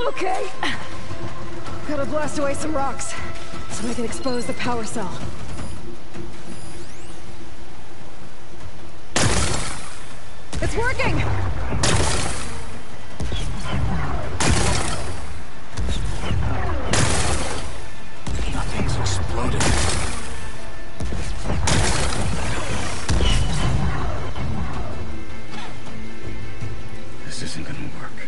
Okay. Gotta blast away some rocks so I can expose the power cell. It's working! Nothing's exploded. This isn't gonna work.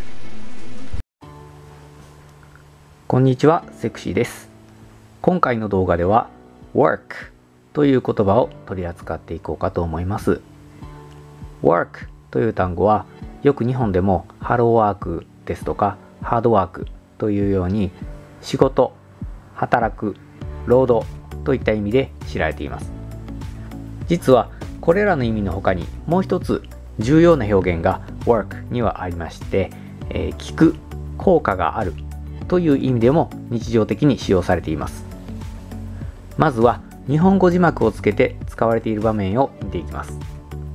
こんにちは、セクシーです。今回の動画では work という言葉を取り扱っていこうかと思います。work という単語はよく日本でもハローワークですとかハードワークというように仕事、働く、労働といった意味で知られています。実はこれらの意味の他にもう一つ重要な表現が work にはありまして、聞く、効果があるという意味でも日常的に使用されています。まずは日本語字幕をつけて使われている場面を見ていきます。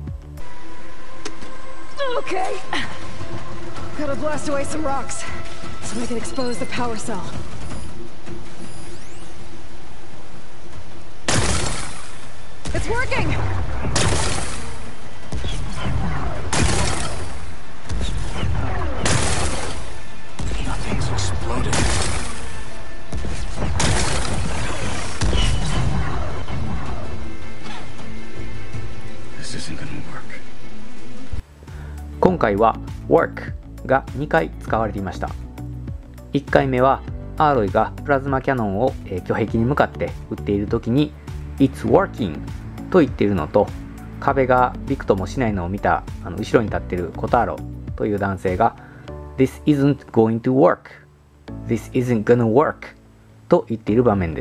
Okay. Gotta blast away some rocks so I can expose the power cell. It's working! Nothing's exploded. This isn't gonna work. 今回は work が2回使われていました。1回目はアーロイがプラズマキャノンを巨壁に向かって撃っている時に It's working と言っているのと、壁がびくともしないのを見た後ろに立っているコターロという男性が This isn't going to work This isn't gonna work と言っている場面です。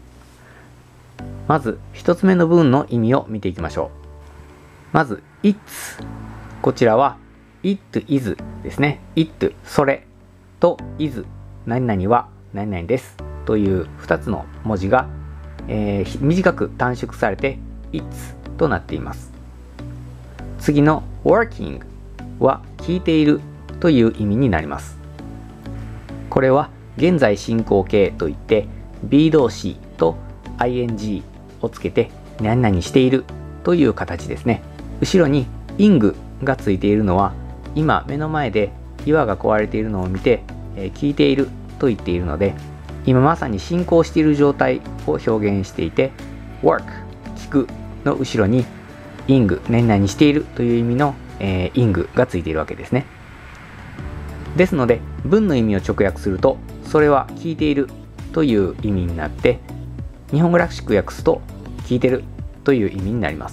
まず1つ目の文の意味を見ていきましょう。まず It's、こちらは It is ですね。It それと is 何々は何々ですという2つの文字が、短く短縮されて It's となっています。次の working は聞いているという意味になります。これは現在進行形といって be 動詞と ing をつけて何々しているという形ですね。後ろに ing がついているのは今目の前で岩が壊れているのを見て、聞いていると言っているので、今まさに進行している状態を表現していて work 聞くの後ろに ing 何々しているという意味の、ing がついているわけですね。ですので文の意味を直訳するとそれは聞いているという意味になって、日本語らしく訳すと聞いてるという意味になります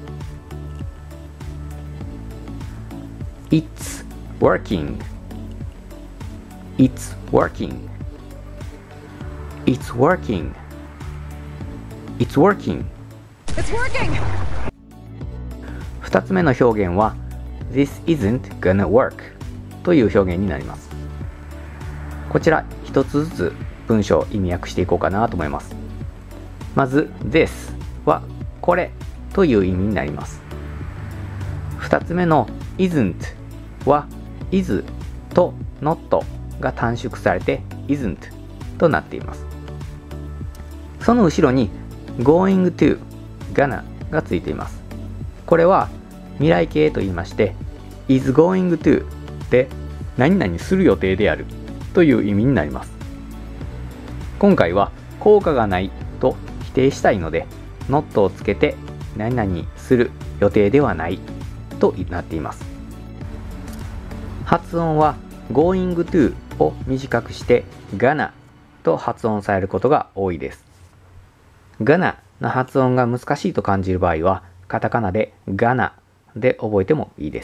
。It's working. It's working. It's working. It's working. It's working! 2つ目の表現は This isn't gonna work という表現になります。こちら一つずつ文章意味訳していこうかなと思います。まず This はこれという意味になります。2つ目の isn't は is と not が短縮されて isn't となっています。その後ろに going to gonna がついています。これは未来形と言いまして is going to で何々する予定であるという意味になります。今回は効果がないと否定したいので not をつけて何々する予定ではないとなっています。発音は going to を短くして gonna と発音されることが多いです。gonna の発音が難しいと感じる場合はカタカナで gonna で覚えてもいいです。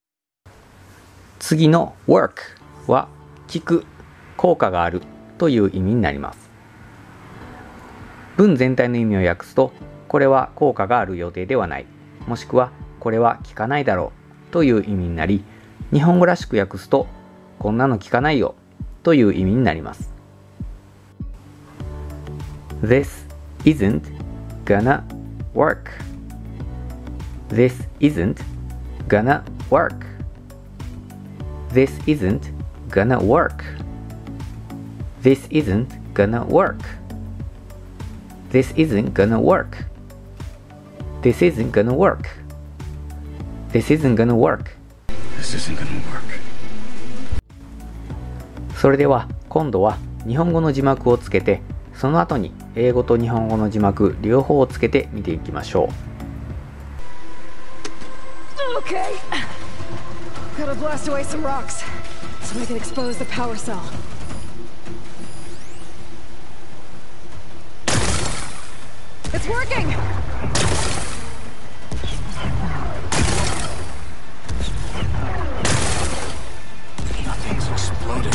次の work は聞く、効果があるという意味になります。文全体の意味を訳すと、これは効果がある予定ではない、もしくはこれは効かないだろうという意味になり、日本語らしく訳すとこんなの効かないよという意味になります。This isn't gonna work. This isn't gonna work. This isn't gonna work. This isn't gonna work. This isn't gonna work. This isn't gonna work. This isn't gonna work. This isn't gonna work. それでは今度は日本語の字幕をつけて、その後に英語と日本語の字幕両方をつけて見ていきましょう。 Okay. Gotta blast away some rocks so I can expose the power cell. It's working! Nothing's exploded.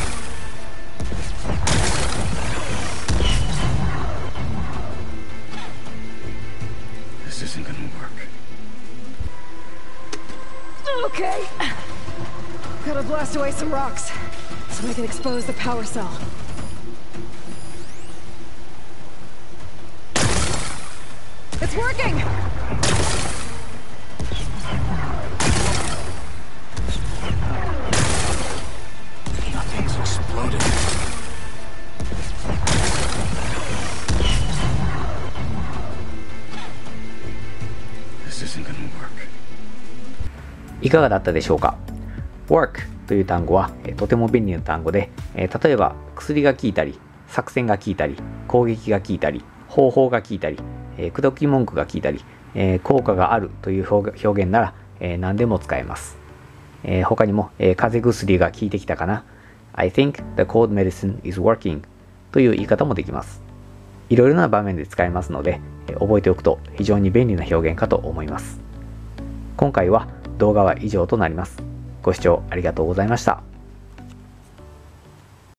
This isn't gonna work. Okay. Gotta blast away some rocks so I can expose the power cell. It's working! Nothing's exploded. This isn't gonna work. いかがだったでしょうか。 work という単語はとても便利な単語で、例えば薬が効いたり、作戦が効いたり、攻撃が効いたり、方法が効いたり、口説き文句が効いたり、効果があるという表現なら、何でも使えます。他にも、風邪薬が効いてきたかな。I think the cold medicine is working という言い方もできます。いろいろな場面で使えますので、覚えておくと非常に便利な表現かと思います。今回は動画は以上となります。ご視聴ありがとうございました。